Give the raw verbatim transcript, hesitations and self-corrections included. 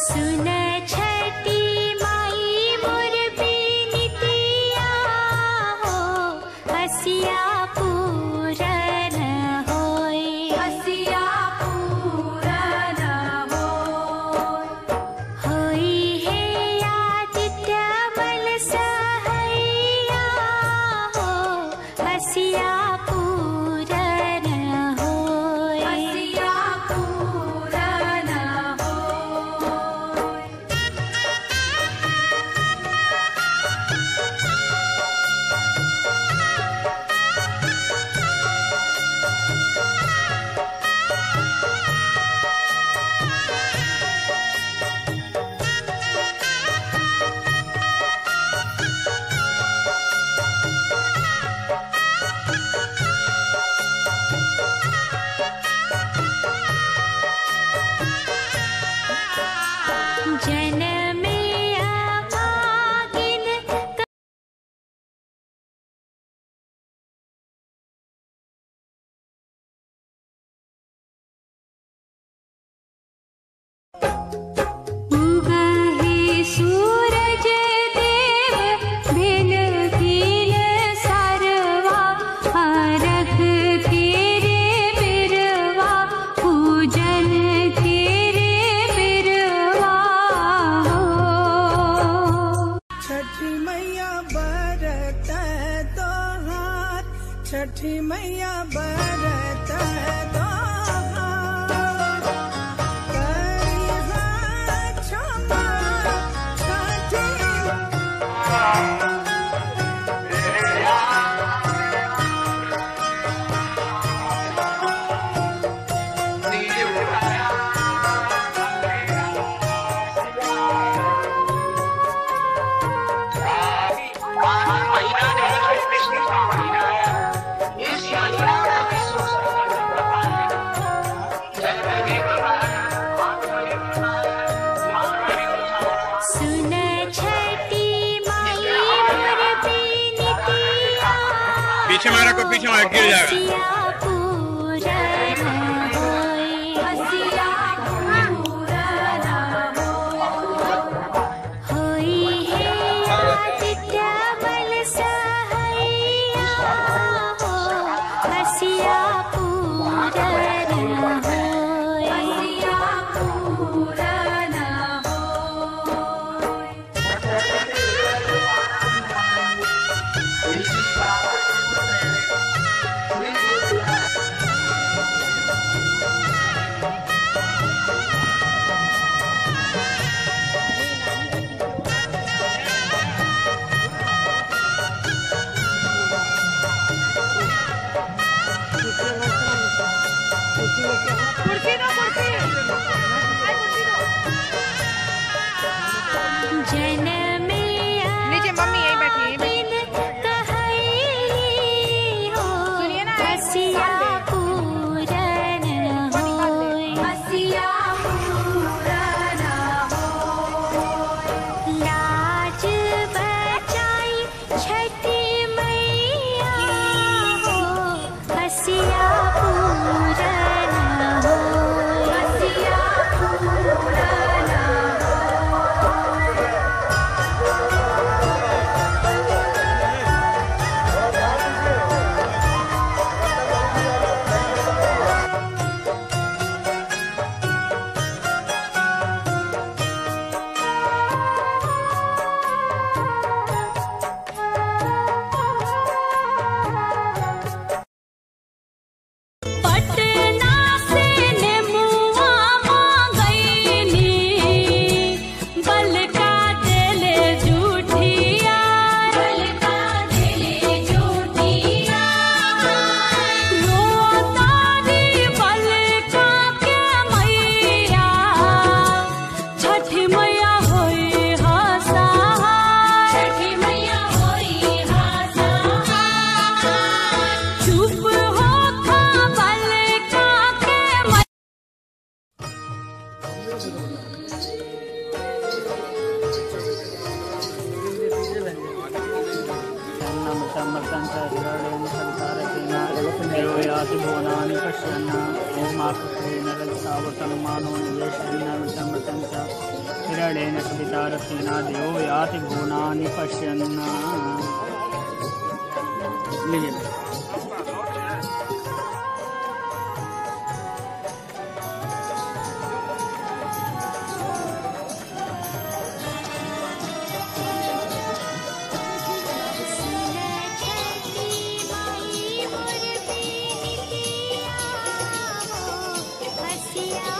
सुन छठी माई मोर बिनतिया हो, हसिया पूरन होय, हसिया पूरन होय। होई हे आदित्य बल सहैया हो, हसिया पूरन होय, हसिया पूरन होय। जनमे अभागिन उगहे सूरज देव भिन भिन सरवा, अर्घ तेरे बिरवा, पूजन तेरे बिरवा हो। छठी मैया बरत तोहार, छठी मैया बरत तोहार, करिहा क्षमा छठी सुन छठी माई मोर बिनतिया, पीछे मारा को पीछे मारा गिर जाएगा। हसिया पूरन होय, हसिया पूरन होय। होई हे आदित्य बल सहैया हो, हसिया पूरन होय, हसिया पूरन होय। जनमे नीचे मम्मी यही बैठी है, यही बैठी। बिन कहैली हो, हसिया पूरन होय, हसिया पूरन होय। लाज बचाई छठी मैया हो, हसिया पूरन होय, हसिया पूरन होय। पटना से नेमुआ मांगैनी, बल का देले जूठिया, बल का देले जूठिया। रोतारी बल का के मैया, छठी मैया होई हसहाय, छठी मैया होई हसहाय। चुप हो खा बल का के मैया। Nama sama kansa, याति भुवनानि पश्यन् ओमाकृतेन रजसावतनुमानो निवेशयन्नमृतं च हिरण्येन सविता रथेन देवो याति भुवनानि पश्यन्। Yeah.